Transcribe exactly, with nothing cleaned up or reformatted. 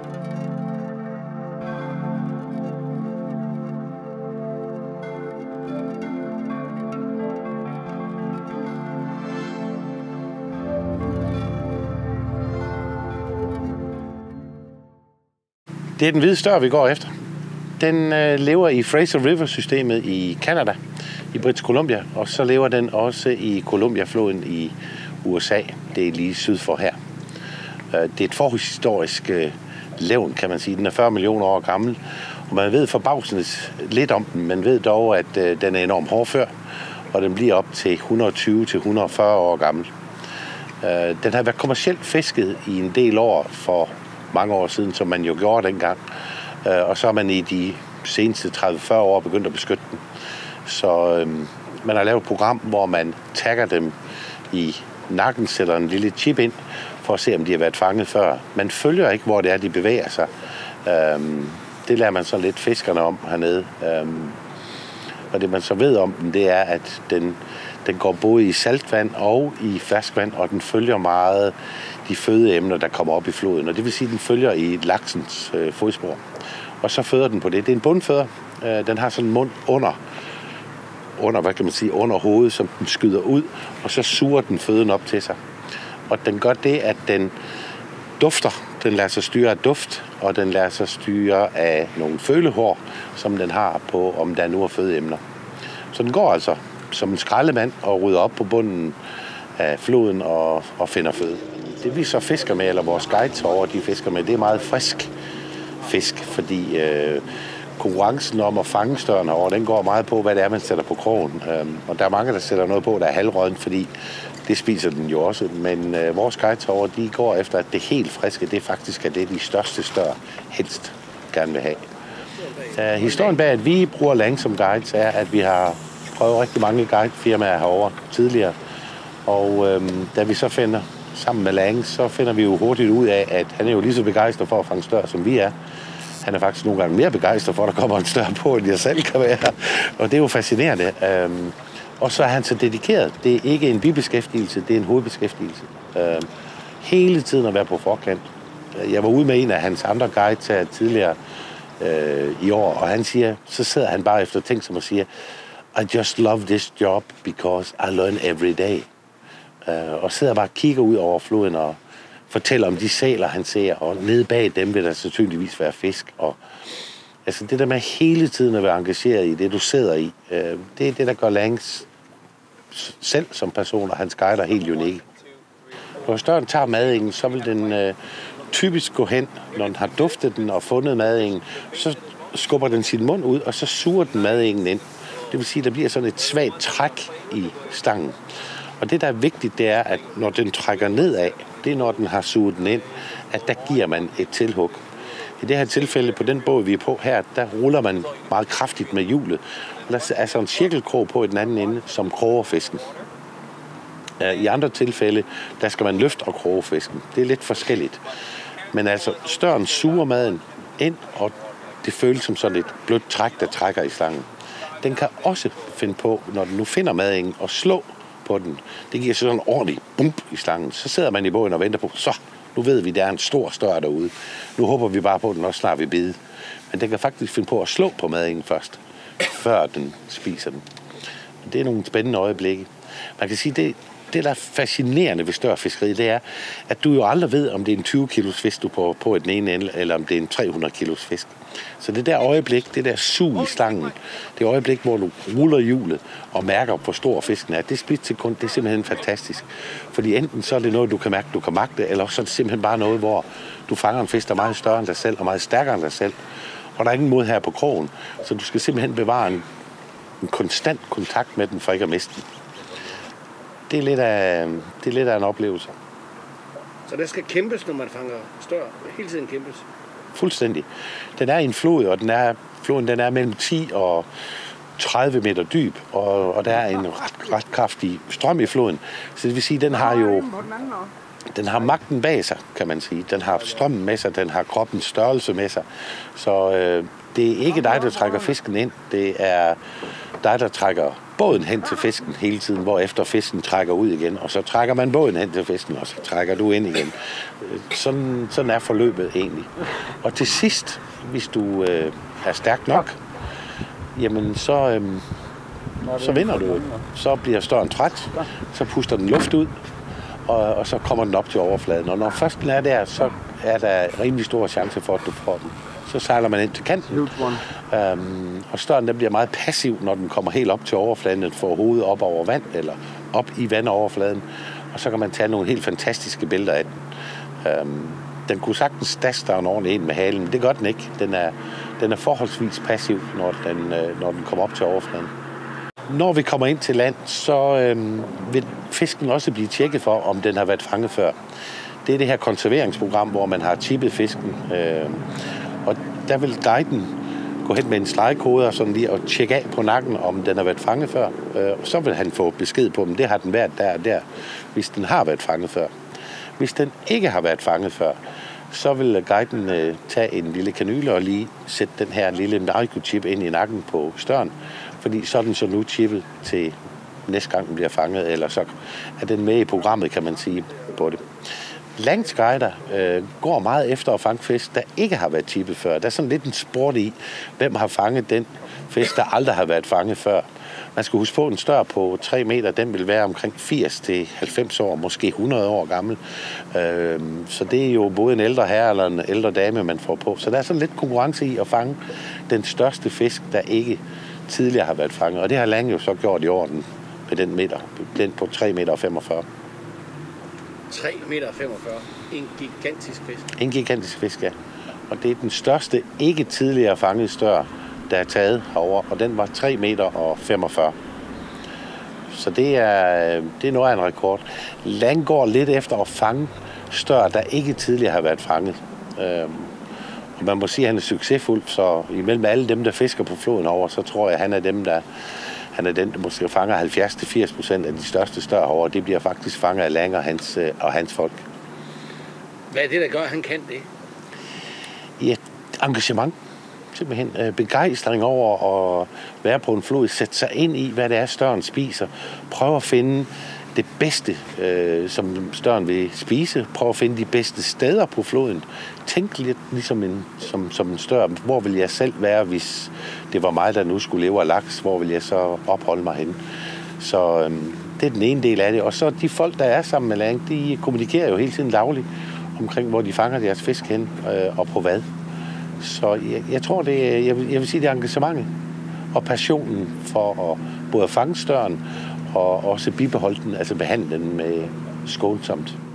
Det er den hvide stør, vi går efter. Den øh, lever i Fraser River-systemet i Canada, i British Columbia, og så lever den også i Columbia-floden i U S A. Det er lige syd for her. Øh, det er et forhistorisk øh, levn, kan man sige. Den er fyrre millioner år gammel, og man ved forbavsende lidt om den. Man ved dog, at øh, den er enormt hårdfør, og den bliver op til et hundrede og tyve til et hundrede og fyrre år gammel. Øh, den har været kommercielt fisket i en del år for mange år siden, som man jo gjorde dengang. Øh, og så er man i de seneste tredive til fyrre år begyndt at beskytte dem. Så øh, man har lavet et program, hvor man tagger dem i nakken, sætter en lille chip ind, for at se, om de har været fanget før. Man følger ikke, hvor det er, de bevæger sig. Øh, det lærer man så lidt fiskerne om hernede. Øh, og det, man så ved om den, det er, at den, den går både i saltvand og i ferskvand, og den følger meget de fødeemner, der kommer op i floden. Og det vil sige, at den følger i laksens øh, fodspor. Og så føder den på det. Det er en bundføder. Øh, den har sådan en mund under, under, hvad kan man sige, under hovedet, som den skyder ud, og så suger den føden op til sig. Og den gør det, at den dufter. Den lader sig styre af duft, og den lader sig styre af nogle følehår, som den har på, om der nu er fødeemner. Så den går altså som en skraldemand og rydder op på bunden af floden og, og finder føde. Det vi så fisker med, eller vores guides over, de fisker med, det er meget frisk fisk, fordi øh, konkurrencen om at fange størren herovre, den går meget på, hvad det er, man sætter på krogen. Øhm, og der er mange, der sætter noget på, der er halvrådent, fordi det spiser den jo også. Men øh, vores guides herovre, de går efter, at det helt friske, det faktisk er det, de største stør helst gerne vil have. Uh, historien bag, at vi bruger lang som guides, er, at vi har prøvet rigtig mange guidefirmaer herovre tidligere. Og øhm, da vi så finder sammen med Lang, så finder vi jo hurtigt ud af, at han er jo lige så begejstret for at fange stør, som vi er. Han er faktisk nogle gange mere begejstret for, at der kommer en stør på, end jeg selv kan være. Og det er jo fascinerende. Øhm, og så er han så dedikeret. Det er ikke en bibeskæftigelse, det er en hovedbeskæftigelse. Øhm, hele tiden at være på forkant. Jeg var ude med en af hans andre guides her tidligere øh, i år, og han siger, så sidder han bare efter ting, som at sige, I just love this job because I learn every day. Uh, og sidder bare og kigger ud over floden og fortæller om de sæler, han ser, og nede bag dem vil der sandsynligvis være fisk. Og, altså det der med hele tiden at være engageret i det, du sidder i, uh, det er det, der gør Langs selv som person og hans guider helt unik. Når støren tager madingen, så vil den uh, typisk gå hen, når den har duftet den og fundet madingen, så skubber den sin mund ud, og så suger den madingen ind. Det vil sige, at der bliver sådan et svagt træk i stangen. Og det, der er vigtigt, det er, at når den trækker nedad, det er, når den har suget den ind, at der giver man et tilhug. I det her tilfælde, på den båd, vi er på her, der ruller man meget kraftigt med hjulet. Og der er så en cirkelkrog på i den anden ende, som kroger fisken. I andre tilfælde, der skal man løfte og kroge fisken. Det er lidt forskelligt. Men altså, støren suger maden ind, og det føles som sådan et blødt træk, der trækker i slangen. Den kan også finde på, når den nu finder madingen, og slå på den. Det giver sådan en ordentlig bump i slangen. Så sidder man i båden og venter på, så nu ved vi, der er en stor stør derude. Nu håber vi bare på, at den også snart vil bide. Men den kan faktisk finde på at slå på madingen først, før den spiser den. Det er nogle spændende øjeblikke. Man kan sige, det, det der er fascinerende ved størfiskeri, det er, at du jo aldrig ved, om det er en tyve kilos fisk, du på, på den ene ende, eller om det er en tre hundrede kilos fisk. Så det der øjeblik, det der sug i slangen, det øjeblik, hvor du ruller hjulet og mærker, hvor stor fisken er, det splitsekund, det er simpelthen fantastisk. Fordi enten så er det noget, du kan mærke, du kan magte, eller så er det simpelthen bare noget, hvor du fanger en fisk, der er meget større end dig selv, og meget stærkere end dig selv. Og der er ingen mod her på krogen, så du skal simpelthen bevare en, en konstant kontakt med den, for ikke at miste den. Det er lidt af, det er lidt af en oplevelse. Så der skal kæmpes, når man fanger stør? Hele tiden kæmpes? Fuldstændig. Den er i en flod, og den er, floden den er mellem ti og tredive meter dyb, og, og der er en ret, ret kraftig strøm i floden. Så det vil sige, den har jo den har magten bag sig, kan man sige. Den har strømmen med sig, den har kroppens størrelse med sig. Så øh, det er ikke dig, der trækker fisken ind. Det er dig, der trækker båden hen til fisken hele tiden, hvor efter fisken trækker ud igen, og så trækker man båden hen til fisken, og så trækker du ind igen. Sådan, sådan er forløbet egentlig. Og til sidst, hvis du øh, er stærk nok, jamen så, øh, så vinder du. Så bliver støren træt, så puster den luft ud, og, og så kommer den op til overfladen. Og når først den er der, så er der rimelig stor chance for, at du får den. Så sejler man ind til kanten, øhm, og støren den bliver meget passiv, når den kommer helt op til overfladen, den får hovedet op over vand, eller op i vandoverfladen, og så kan man tage nogle helt fantastiske billeder af den. Øhm, den kunne sagtens daste en ordentlig ind med halen, men det gør den ikke. Den er, den er forholdsvis passiv, når den, øh, når den kommer op til overfladen. Når vi kommer ind til land, så øhm, vil fisken også blive tjekket for, om den har været fanget før. Det er det her konserveringsprogram, hvor man har chippet fisken, øh, og der vil guiden gå hen med en stregkode og sådan lige og tjekke af på nakken, om den har været fanget før. Øh, og så vil han få besked på, om det har den været der og der, hvis den har været fanget før. Hvis den ikke har været fanget før, så vil guiden øh, tage en lille kanyle og lige sætte den her lille narkochip ind i nakken på støren, fordi så er den så nu chippet til næste gang den bliver fanget, eller så er den med i programmet, kan man sige, på det. Landguider øh, går meget efter at fange fisk, der ikke har været chippet før. Der er sådan lidt en sport i, hvem har fanget den fisk, der aldrig har været fanget før. Man skal huske på, en stør på tre meter, den vil være omkring firs til halvfems år, måske hundrede år gammel. Øh, så det er jo både en ældre herre eller en ældre dame, man får på. Så der er sådan lidt konkurrence i at fange den største fisk, der ikke tidligere har været fanget. Og det har Lang jo så gjort i orden med den meter, den på tre meter og femogfyrre. tre meter femogfyrre. En gigantisk fisk. En gigantisk fisk, ja. Og det er den største ikke tidligere fangede stør, der er taget herover, og den var tre meter og femogfyrre. Så det er, det er noget af en rekord. Lang går lidt efter at fange stør, der ikke tidligere har været fanget. Og man må sige, at han er succesfuld, så imellem alle dem, der fisker på floden over, så tror jeg, at han er dem, der Han er den, der måske fanger halvfjerds til firs procent af de største stør herovre. Det bliver faktisk fanget af Lang og hans, og hans folk. Hvad er det, der gør, at han kan det? Ja, engagement. Simpelthen begejstring over at være på en flod. Sætte sig ind i, hvad det er, støren spiser. Prøv at finde det bedste, øh, som støren vil spise. Prøv at finde de bedste steder på floden. Tænk lidt ligesom en, som, som en stør. Hvor vil jeg selv være, hvis det var mig, der nu skulle leve af laks? Hvor vil jeg så opholde mig henne? Så øh, det er den ene del af det. Og så de folk, der er sammen med Lang, de kommunikerer jo hele tiden dagligt omkring, hvor de fanger deres fisk hen øh, og på hvad. Så jeg, jeg tror, det jeg vil, jeg vil sige, det er engagementet og passionen for at både fange støren og også bibeholde den, altså behandle den med skånsomt.